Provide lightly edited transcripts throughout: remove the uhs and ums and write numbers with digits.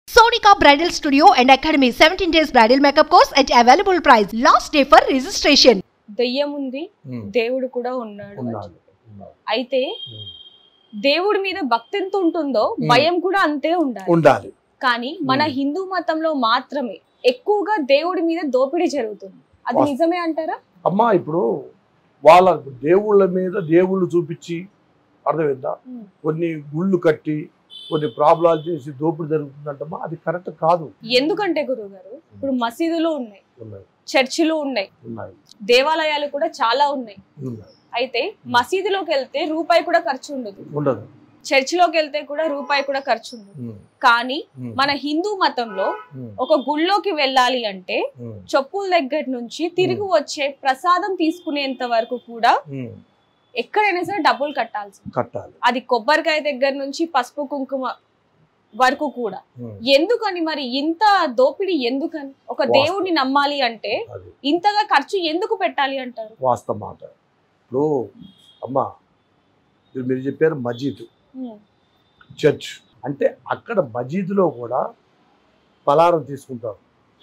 Sonika Bridal Studio and Academy 17 days bridal makeup course at available price. Last day for registration. దయ్యం ఉంది, దేవుడు కూడా ఉన్నాడు. అయితే దేవుడి మీద భక్తి ఎంత ఉంటుందో భయం కూడా అంతే ఉండాలి. కానీ మన హిందూ మతంలో మాత్రమే ఎక్కువగా దేవుడి మీద దోపిడీ జరుగుతుంది. అది నిజమే అంటారా? అమ్మా, ఇప్పుడు వాళ్ళ దేవుళ్ళ మీద దేవుళ్ళు చూపించి అర్థమైందా, కొన్ని గుళ్ళు కట్టి కొన్ని ప్రాబ్లాలు చేసి దోపిడీ జరుగుతుందంటమ్మా, అది కరెక్ట్ కాదు. ఎందుకంటే గురువు గారు, ఇప్పుడు మసీదులు ఉన్నాయి, చర్చిలు ఉన్నాయి, దేవాలయాలు కూడా చాలా ఉన్నాయి. అయితే మసీదులోకి వెళ్తే రూపాయి కూడా ఖర్చు ఉండదు, చర్చిలోకి వెళ్తే కూడా రూపాయి కూడా ఖర్చు ఉండదు. కానీ మన హిందూ మతంలో ఒక గుళ్ళోకి వెళ్ళాలి అంటే చెప్పుల దగ్గర నుంచి తిరిగి వచ్చే ప్రసాదం తీసుకునేంత వరకు కూడా ఎక్కడైనా సరే డబ్బులు కట్టాలి. అది కొబ్బరికాయ దగ్గర నుంచి పసుపు కుంకుమ వరకు కూడా. ఎందుకని మరి ఇంత దోపిడీ? ఎందుకని ఒక దేవుడిని నమ్మాలి అంటే ఇంతగా ఖర్చు ఎందుకు పెట్టాలి అంటారు? వాస్తవ మాట. ఇప్పుడు అమ్మా, మీరు చెప్పారు మజీద్, చర్చ్ అంటే అక్కడ మజీద్లో కూడా పలారం తీసుకుంటారు,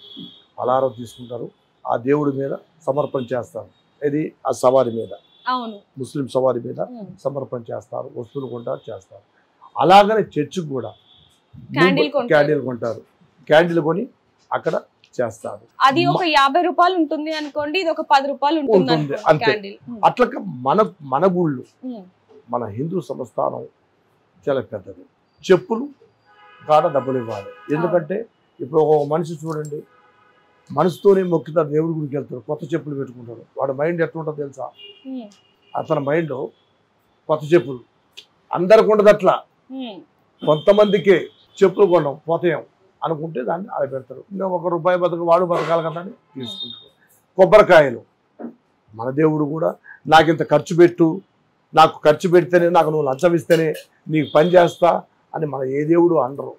ఆ దేవుడి మీద సమర్పణ చేస్తారు. ఇది ఆ సవారి మీద, ముస్లిం సవారి మీద సమర్పణ చేస్తారు, వస్తువులు కొంటారు, చేస్తారు. అలాగనే చర్చికి కూడా క్యాండిల్ కొంటారు, క్యాండిల్ కొని అక్కడ చేస్తారు. అది ఒక 50 రూపాయలు ఉంటుంది అనుకోండి, ఇది ఒక 10 రూపాయలు ఉంటుంది అంతే. అట్లా మన గుళ్ళు, మన హిందూ సంస్థానం చాలా పెద్దది. చెప్పులు కాడ డబ్బులు ఇవ్వాలి. ఎందుకంటే ఇప్పుడు ఒక మనిషి చూడండి, మనసుతోనే మొక్కుతారు, దేవుడి గుడికి వెళ్తారు, కొత్త చెప్పులు పెట్టుకుంటారు. వాడి మైండ్ ఎట్లుంటుందో తెలుసా? అతని మైండ్ కొత్త చెప్పులు అందరికి ఉండదు. అట్లా కొంతమందికే చెప్పులు కొనడం పోతాయం అనుకుంటే దాన్ని అలా పెడతారు. ఇంకా ₹1 వాడు బతకాలి కదా అని తీసుకుంటారు. కొబ్బరికాయలు, మన దేవుడు కూడా నాకు ఇంత ఖర్చు పెట్టు, నాకు ఖర్చు పెడితేనే, నాకు నువ్వు లంచం ఇస్తేనే నీకు పని చేస్తా అని మన ఏ దేవుడు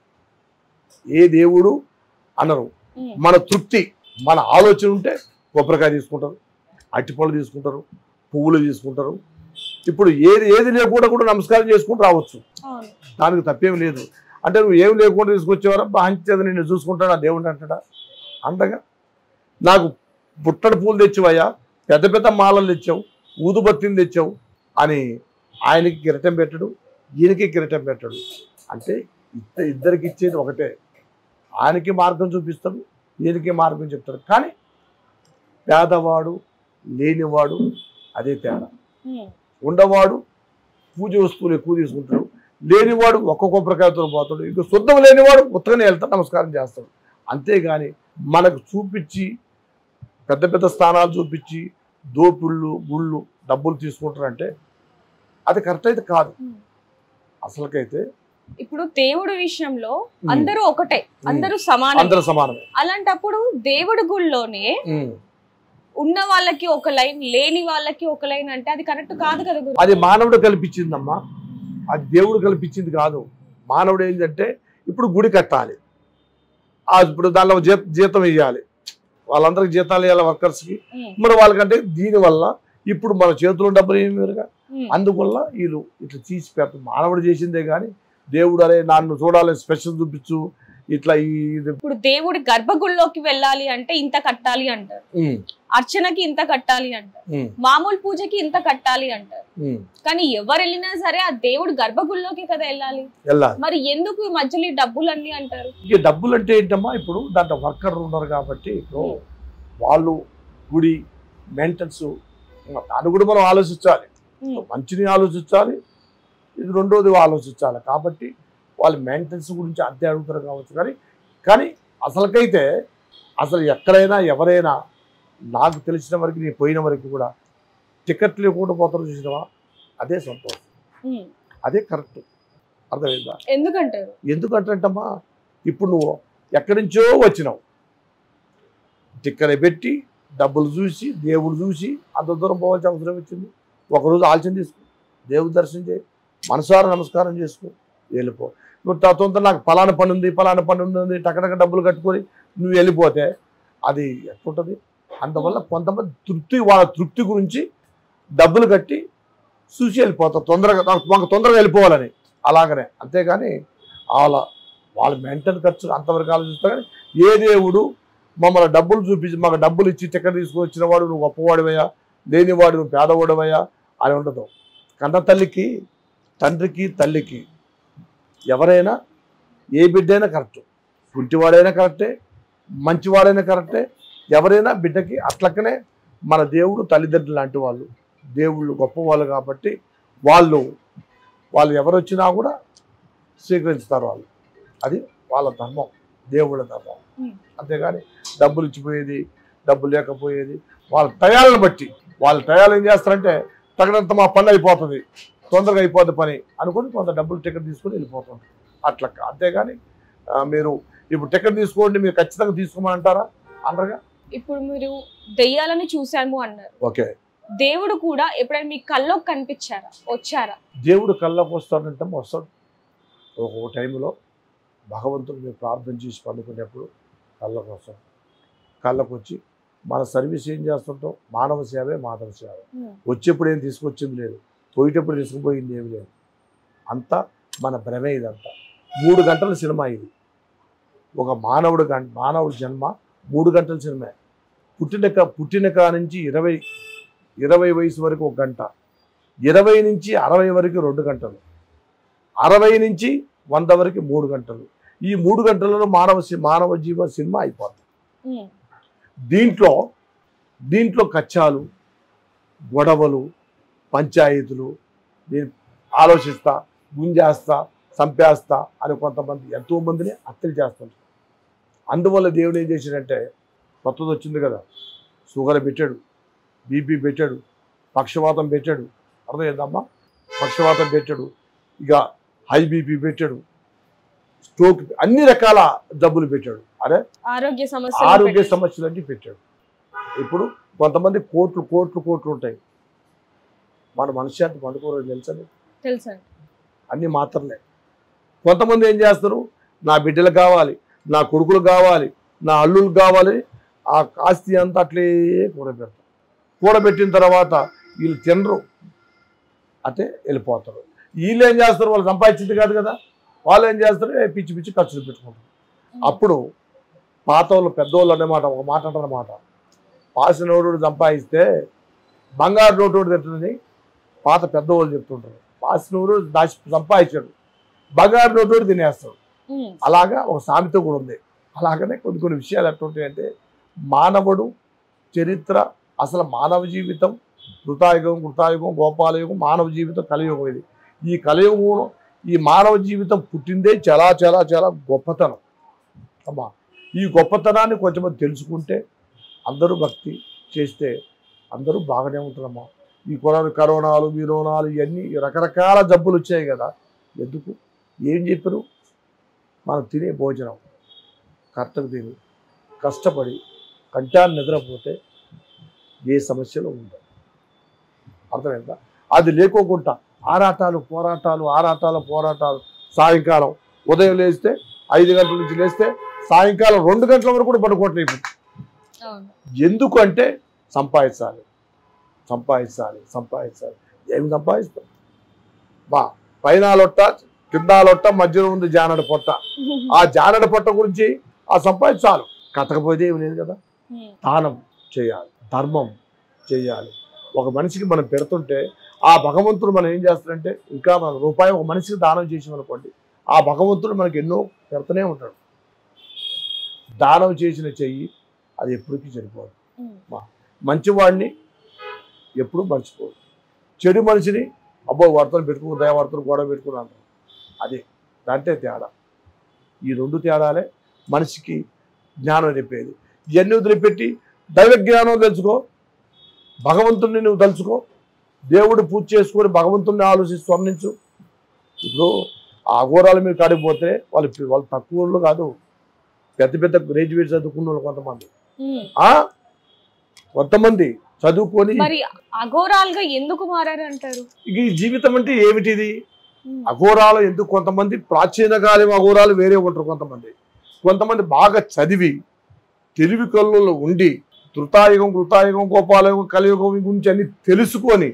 అనరు. మన తృప్తి, మన ఆలోచన ఉంటే కొబ్బరికాయ తీసుకుంటారు, అట్టిపళ్ళు తీసుకుంటారు, పువ్వులు తీసుకుంటారు. ఇప్పుడు ఏది లేకుండా కూడా నమస్కారం చేసుకుంటూ రావచ్చు, దానికి తప్పేం లేదు. అంటే నువ్వు ఏమి లేకుండా తీసుకొచ్చేవారా, బాగా నిన్ను చూసుకుంటాడు ఆ దేవుడు అంటాడా? అంతగా నాకు పుట్టడి పూలు తెచ్చివయ్యా, పెద్ద పెద్ద మాలలు తెచ్చావు, ఊదుబత్తిని తెచ్చావు అని ఆయనకి కిరీటం పెట్టడు, ఈయనకి కిరీటం పెట్టడు. అంటే ఇద్దరికి ఇచ్చేది ఒకటే. ఆయనకి మార్గం చూపిస్తాడు, ఈయనకి మార్గం చెప్తాడు. కానీ పేదవాడు లేనివాడు అదే తేడా. ఉండవాడు పూజ వస్తువులు ఎక్కువ తీసుకుంటాడు, లేనివాడు ఒక్క కొబ్బరికాయతో పోతాడు. ఇంకా శుద్ధం లేనివాడు ఉత్తగానే వెళ్తాడు, నమస్కారం చేస్తాడు. అంతేగాని మనకు చూపించి పెద్ద పెద్ద స్థానాలు చూపించి దోపిళ్ళు గుళ్ళు డబ్బులు తీసుకుంటారంటే అది కరెక్ట్ అయితే కాదు. అసలుకైతే ఇప్పుడు దేవుడి విషయంలో అందరూ ఒకటే, అందరూ సమానమే. అలాంటప్పుడు దేవుడి గుళ్ళోనే ఉన్న వాళ్ళకి ఒక లైన్, లేని వాళ్ళకి ఒక లైన్ అంటే అది కరెక్ట్ కాదు కదా? అది మానవుడు కల్పించిందమ్మా, అది దేవుడు కల్పించింది కాదు. మానవుడు ఏంటంటే ఇప్పుడు గుడి కట్టాలి, ఇప్పుడు దానిలో జీతం ఇవ్వాలి, వాళ్ళందరికి జీతాలు ఇవ్వాలి వర్కర్స్కి. మరి వాళ్ళకంటే దీనివల్ల ఇప్పుడు మన చేతిలో డబ్బులు ఏమి వేరుగా, అందువల్ల వీళ్ళు ఇట్లా తీసి పెడతారు. మానవుడు చేసిందే కానీ దేవుడు అరే నన్ను చూడాలి, స్పెషల్ చూపించు ఇట్లా. ఇప్పుడు దేవుడి గర్భగుడిలోకి వెళ్ళాలి అంటే ఇంత కట్టాలి అంటారు, అర్చనకి ఇంత కట్టాలి అంటారు, మామూలు పూజకి ఇంత కట్టాలి అంటారు. కానీ ఎవరు వెళ్ళినా సరే ఆ దేవుడి గర్భగుడిలోకి కదా వెళ్ళాలి. మరి ఎందుకు ఈ మధ్యలో డబ్బులన్నీ అంటారు? ఇక డబ్బులు అంటే ఏంటమ్మా, ఇప్పుడు దాంట్లో వర్కర్ ఉన్నారు కాబట్టి ఇప్పుడు వాళ్ళు గుడి మెయింటెనెన్స్ దాన్ని కూడా మనం ఆలోచించాలి, మంచిని ఆలోచించాలి, ఇది రెండోది ఆలోచించాలి. కాబట్టి వాళ్ళు మెయింటెనెన్స్ గురించి అంతే అడుగుతారు కావచ్చు. కానీ అసలుకైతే అసలు ఎక్కడైనా ఎవరైనా నాకు తెలిసిన వరకు, నేను పోయిన వరకు కూడా టికెట్ లేకుండా పోతారు చూసినవా, అదే సంతోషం, అదే కరెక్ట్. అర్థమైందా? ఎందుకంటమ్మా, ఇప్పుడు నువ్వు ఎక్కడి నుంచో వచ్చినావు, టిక్కెట్ పెట్టి డబ్బులు చూసి దేవుడు చూసి అంత దూరం పోవాల్సిన అవసరం వచ్చింది. ఒకరోజు ఆలోచన తీసుకో, దేవుడి దర్శనం చేయి, మనసారా నమస్కారం చేసుకో, వెళ్ళిపో. నువ్వు తొందర నాకు పలానా పని ఉంది టక్కడక్క డబ్బులు కట్టుకొని నువ్వు వెళ్ళిపోతే అది ఎట్లుంటుంది? అందువల్ల కొంతమంది వాళ్ళ తృప్తి గురించి డబ్బులు కట్టి చూసి వెళ్ళిపోతారు, తొందరగా వెళ్ళిపోవాలని. అలాగనే, అంతేగాని అలా వాళ్ళ మెంటల్ ఖర్చు అంతవరకు ఆలోచిస్తారు. కానీ ఏ దేవుడు మమ్మల్ని డబ్బులు చూపించి మాకు డబ్బులు ఇచ్చి టికెట్ తీసుకొచ్చిన వాడు నువ్వు గొప్పవాడివయ్యా, లేనివాడు నువ్వు పేదవాడివయ్యా అని ఉండదు. కన్న తల్లికి, తండ్రికి, తల్లికి ఎవరైనా ఏ బిడ్డైనా కరెక్ట్, కుంటివాడైనా కరెక్టే, మంచివాడైనా కరెక్టే. ఎవరైనా బిడ్డకి అట్లకనే మన దేవుడు తల్లిదండ్రులు లాంటి వాళ్ళు, దేవుళ్ళు గొప్పవాళ్ళు కాబట్టి వాళ్ళు ఎవరు వచ్చినా కూడా స్వీకరిస్తారు వాళ్ళు. అది వాళ్ళ ధర్మం, దేవుళ్ళ ధర్మం. అంతేగాని డబ్బులు ఇచ్చిపోయేది, డబ్బు లేకపోయేది వాళ్ళ టయాలను బట్టి. వాళ్ళ టయాలు ఏం చేస్తారంటే తగినంత మా పని అయిపోతుంది, తొందరగా అయిపోద్ది పని అనుకుని కొంత డబ్బులు టికెట్ తీసుకొని వెళ్ళిపోతుంది అట్లా. అంతేగాని మీరు ఇప్పుడు టికెట్ తీసుకోండి మీరు ఖచ్చితంగా తీసుకోమని అంటారా? అనరుగా. ఇప్పుడు మీరు దెయ్యాలని చూసాము అన్నారు. ఓకే, దేవుడు కూడా ఎప్పుడైనా మీ కల్లోకి కనిపించారా, వచ్చారా? దేవుడు కల్లోకి వస్తాడంటే వస్తాడు. ఒక టైంలో భగవంతుడు మీరు ప్రార్థన చేసి పండుకునేప్పుడు కళ్ళకు వస్తాం. కళ్ళకు వచ్చి మన సర్వీస్ ఏం చేస్తుంటాం, మానవ సేవే మాధవ సేవ. వచ్చేప్పుడు ఏం తీసుకొచ్చింది లేదు, పోయేటప్పుడు తీసుకుపోయింది ఏమి లేదు. అంతా మన భ్రమే. ఇదంతా 3 గంటల సినిమా ఇది. ఒక మానవుడు జన్మ 3 గంటల సినిమా. పుట్టిన కా నుంచి 20 వయసు వరకు 1 గంట, 20 నుంచి 60 వరకు 2 గంటలు, 60 నుంచి 100 వరకు 3 గంటలు. ఈ 3 గంటలలో మానవ జీవ సినిమా అయిపోతుంది. దీంట్లో కచ్చాలు, గొడవలు, పంచాయతీలు, నేను ఆలోచిస్తా, గుంజేస్తా, చంపేస్తా అని కొంతమంది ఎంతోమందిని హత్యలు చేస్తుంటారు. అందువల్ల దేవుడు ఏం చేశాడంటే కొత్తది వచ్చింది కదా, షుగర్ పెట్టాడు, బీపీ పెట్టాడు, పక్షవాతం పెట్టాడు. అర్థమైందమ్మా? పక్షవాతం పెట్టాడు, ఇక హై బీపీ పెట్టాడు, స్ట్రోక్, అన్ని రకాల జబ్బులు పెట్టాడు. అరే ఆరోగ్య సమస్యలు అన్నీ పెట్టాడు. ఇప్పుడు కొంతమంది కోట్లు ఉంటాయి. మన మనశ్శాంతి పండుకోవడం తెలుసా? అన్ని మాత్రలే. కొంతమంది ఏం చేస్తారు, నా బిడ్డలు కావాలి, నా కొడుకులు కావాలి, నా అల్లులు కావాలి, ఆ ఆస్తి అంతా అట్లే కూడబెడతారు. కూడబెట్టిన తర్వాత వీళ్ళు తినరు, అంటే వెళ్ళిపోతారు. వీళ్ళు ఏం చేస్తారు, వాళ్ళు సంపాదించింది కాదు కదా, వాళ్ళు ఏం చేస్తారు, పిచ్చి ఖర్చులు పెట్టుకుంటారు. అప్పుడు పాతోళ్ళు పెద్దోళ్ళు అన్నమాట ఒక మాట అంటారన్నమాట, పాసినోడు సంపాదిస్తే బంగారు నోటోడు తింటుందని పాత పెద్దవాళ్ళు చెప్తుంటారు. పాసినోడు సంపాదించాడు, బంగారు నోటోడు తినేస్తాడు. అలాగా ఒక సామెత కూడా ఉంది. అలాగనే కొన్ని విషయాలు ఎట్లుంటాయంటే మానవుడు చరిత్ర, అసలు మానవ జీవితం కృతాయుగం, గోపాలయుగం, మానవ జీవితం కలియుగం. ఇది ఈ కలియుగంలో ఈ మానవ జీవితం పుట్టిందే చాలా చాలా చాలా గొప్పతనం అమ్మా. ఈ గొప్పతనాన్ని కొంచెం తెలుసుకుంటే, అందరూ భక్తి చేస్తే అందరూ బాగానే ఉంటారమ్మా. ఈ కరోనాలు, విరోనాలు, ఇవన్నీ రకరకాల జబ్బులు వచ్చాయి కదా. ఎందుకు? ఏం చెప్పారు? మనం తినే భోజనం కరెక్ట్గా తిని కష్టపడి కంటాన్ని నిద్రపోతే ఏ సమస్యలు ఉండవు. అర్థమైందా? అది లేకోకుండా ఆరాటాలు పోరాటాలు. సాయంకాలం ఉదయం లేస్తే 5 గంటల నుంచి లేస్తే సాయంకాలం 2 గంటల వరకు కూడా పడుకోవట్లేదు. ఎందుకంటే సంపాదించాలి. ఏమి సంపాదిస్తాం? పైన లొట్ట, కింద లొట్ట, మధ్యలో ఉంది జానడ పొట్ట. ఆ జానడ పొట్ట గురించి ఆ సంపాదించాలి. కథకపోతే ఏమి లేదు కదా. దానం చేయాలి, ధర్మం చేయాలి. ఒక మనిషికి మనం పెడుతుంటే ఆ భగవంతుడు మనం ఏం చేస్తాడంటే, ఇంకా మనం రూపాయి ఒక మనిషికి దానం చేసామనుకోండి, ఆ భగవంతుడు మనకి ఎన్నో పెడుతూనే ఉంటాడు. దానం చేసిన చెయ్యి అది ఎప్పటికీ సరిపోదు. మంచివాడిని ఎప్పుడు మర్చిపోదు. చెడు మనిషిని అబ్బో వార్తలు పెట్టుకుని దయవార్తలు గొడవ పెట్టుకుని అంటారు. అదే దాంటే తేడా. ఈ 2 తేడాలే మనిషికి జ్ఞానం చెప్పేది. ఇవన్నీ వదిలిపెట్టి దైవ జ్ఞానం తెలుసుకో, భగవంతుడిని నువ్వు తెలుసుకో, దేవుడు పూజ చేసుకొని భగవంతుడిని ఆలోచిస్తూ స్వర్ణించు. ఇప్పుడు ఆ అఘోరాలు మీరు కాడిపోతే వాళ్ళు తక్కువ కాదు, పెద్ద గ్రాడ్యుయేట్ చదువుకున్న వాళ్ళు కొంతమంది చదువుకొని అఘోరాలుగా ఎందుకు మారారంటారు? ఈ జీవితం అంటే ఏమిటిది? అఘోరాలు ఎందుకు? కొంతమంది ప్రాచీన కాలం అఘోరాలు వేరే ఉంటారు. కొంతమంది బాగా చదివి తెలివి కళ్ళలో ఉండి త్రుతాయుగం, గోపాలయుగం, కలియుగం గురించి అన్ని తెలుసుకొని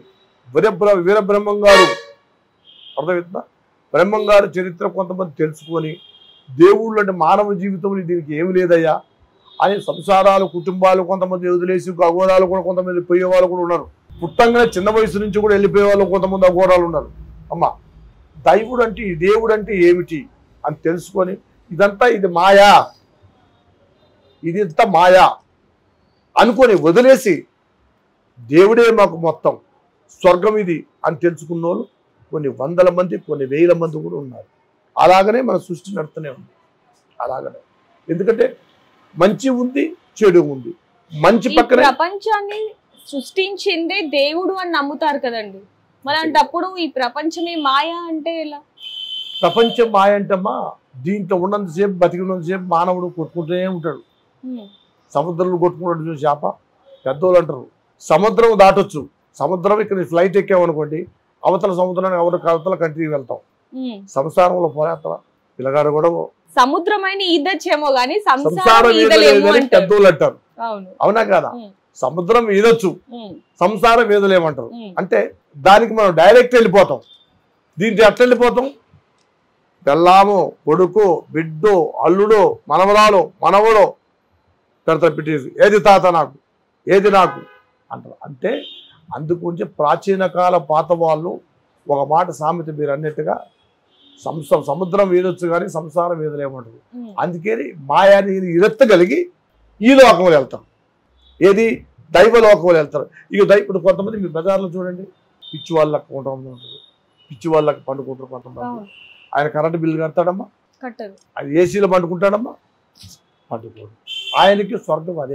వీరబ్రహ్మం గారు, అర్థమవుతుందా? బ్రహ్మంగారు చరిత్ర కొంతమంది తెలుసుకొని దేవుళ్ళు అంటే మానవ జీవితంలో దీనికి ఏమి లేదయ్యా అని సంసారాలు కుటుంబాలు కొంతమంది వదిలేసి అఘోరాలు కూడా కొంతమంది పోయే వాళ్ళు కూడా ఉన్నారు. పుట్టంగానే చిన్న వయసు నుంచి కూడా వెళ్ళిపోయే వాళ్ళు కొంతమంది అఘోరాలు ఉన్నారు. అమ్మ దైవుడు అంటే దేవుడు అంటే ఏమిటి అని తెలుసుకొని ఇదంతా ఇది మాయా, ఇది ఇంత మాయా అనుకొని వదిలేసి దేవుడే మాకు మొత్తం స్వర్గం ఇది అని తెలుసుకున్న వాళ్ళు కొన్ని వందల మంది కొన్ని వేల మంది కూడా ఉన్నారు. అలాగనే మన సృష్టి నడుతూనే ఉంది. అలాగనే ఎందుకంటే మంచి ఉంది చెడు ఉంది. మంచి పక్కన ప్రపంచాన్ని సృష్టించిందే దేవుడు అని నమ్ముతారు కదండి. మరంటప్పుడు ఈ ప్రపంచమే మాయా అంటే ఎలా? ప్రపంచం మాయ అంటమ్మా దీంట్లో ఉన్నంతసేపు బతికినంతసేపు మానవుడు కొట్టుకుంటూనే ఉంటాడు. సముద్రంలో కొట్టుకుంటాడు చూసి చేప పెద్దోళ్ళు అంటారు. సముద్రం దాటొచ్చు. సముద్రం ఇక్కడ ఫ్లైట్ ఎక్కామనుకోండి అవతల సముద్రాన్ని అవతల కంట్రీకి వెళ్తాం. సంసారంలో పోరాటం పిల్లగాడు కూడా సముద్రమైన ఈదొచ్చేమో గానీ సంసారం పెద్దోళ్ళు అంటారు. అవునా కాదా? సముద్రం ఈదొచ్చు సంసారం ఈదలేమంటారు. అంటే దానికి మనం డైరెక్ట్ వెళ్ళిపోతాం. దీంట్లో ఎట్లా వెళ్ళిపోతాం? పెళ్ళాము కొడుకు బిడ్డో అల్లుడో మనవరాలు మనవడో పెడతారు పెట్టేసి ఏది తాత నాకు ఏది నాకు అంటారు. అంటే అందుగురించి ప్రాచీన కాల పాత వాళ్ళు ఒక మాట సామెత మీరు అన్నట్టుగా సముద్రం ఈదొచ్చు కానీ సంసారం ఈదలేమంటారు. అందుకని మాయాని ఈదెత్తగలిగి ఈ లోకంలో వెళ్తాం. ఏది దైవ లోకంలో వెళ్తారు. ఇక ఇప్పుడు కొంతమంది మీ బజార్లో చూడండి పిచ్చి వాళ్ళకి కొంతమంది ఉంటారు. పిచ్చి వాళ్ళకి పండుకుంటారు కొంతమంది. ఆయన కరెంటు బిల్లు కడతాడమ్మా కట్టరు. అది ఏసీలో పండుకుంటాడమ్మా పండుకోడు. ఆయనకి స్వర్గం అదే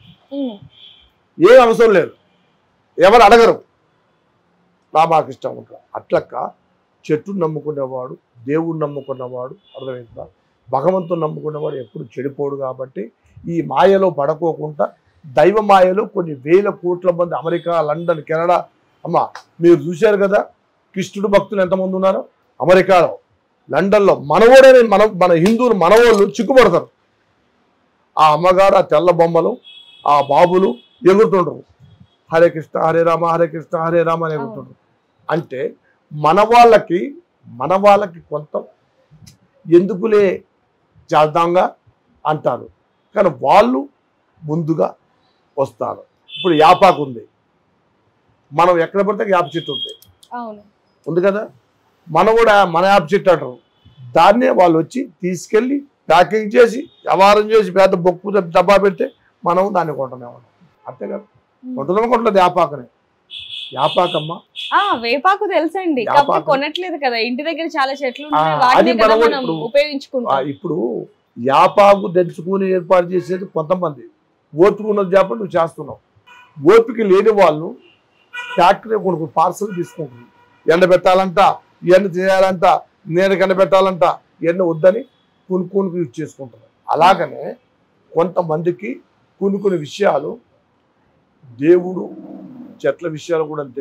ఏం అవసరం లేదు. ఎవరు అడగరు. రామాకృష్ణ ఉంటారు. అట్లక్క చెట్టును నమ్ముకునేవాడు దేవుడు నమ్ముకున్నవాడు అర్థమైందా? భగవంతుని నమ్ముకున్నవాడు ఎప్పుడు చెడిపోడు. కాబట్టి ఈ మాయలో పడకోకుండా దైవ మాయలో కొన్ని వేల కోట్ల మంది అమెరికా లండన్ కెనడా అమ్మ మీరు చూశారు కదా కృష్ణుడు భక్తులు ఎంతమంది ఉన్నారో అమెరికాలో లండన్లో. మనవోడని మన హిందువులు మనవోళ్ళు చిక్కుపడతారు. ఆ అమ్మగారు ఆ తెల్ల బొమ్మలు ఆ బాబులు ఎగురుతుంటారు. హరే కృష్ణ హరే రామ హరే కృష్ణ హరే రామ అని ఎగురుతుంటారు. అంటే మన వాళ్ళకి కొంత ఎందుకులే చేద్దాంగా అంటారు. కానీ వాళ్ళు ముందుగా వస్తారు. ఇప్పుడు యాపాకు ఉంది. మనం ఎక్కడ పడితే యాప చెట్టు ఉంది కదా. మన కూడా మన యాప చెట్టు అంటారు. దాన్నే వాళ్ళు వచ్చి తీసుకెళ్ళి ప్యాకింగ్ చేసి వ్యవహారం చేసి పెద్ద బొక్కు డబ్బా పెడితే మనం దాన్ని కొంటనే ఉన్నాం. అంతే కదా. కొంటలేదు యాపాకనే. యాపాకమ్మ వేపాకు తెలుసండి కొనట్లేదు కదా. ఇంటి దగ్గర చాలా చెట్లు ఉపయోగించుకుంటాం. ఇప్పుడు యాపాకు దంచుకుని ఏర్పాటు చేసేది కొంతమంది. ఓపిక ఉన్నది చేప నువ్వు చేస్తున్నావు. ఓపిక లేని వాళ్ళు ఫ్యాక్టరీ కొనుక్కు పార్సల్ తీసుకుంటుంది. ఎండ పెట్టాలంట ఇవన్నీ చేయాలంట నీడకి ఎండ పెట్టాలంట ఇవన్నీ వద్దని కొనుక్కోనికి యూజ్ చేసుకుంటారు. అలాగనే కొంతమందికి కొన్ని విషయాలు దేవుడు చెట్ల విషయాలు కూడా అంతే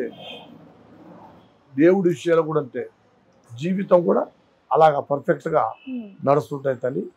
దేవుడి విషయాలు కూడా అంతే జీవితం కూడా అలాగా పర్ఫెక్ట్గా నడుస్తుంటాయి తల్లి.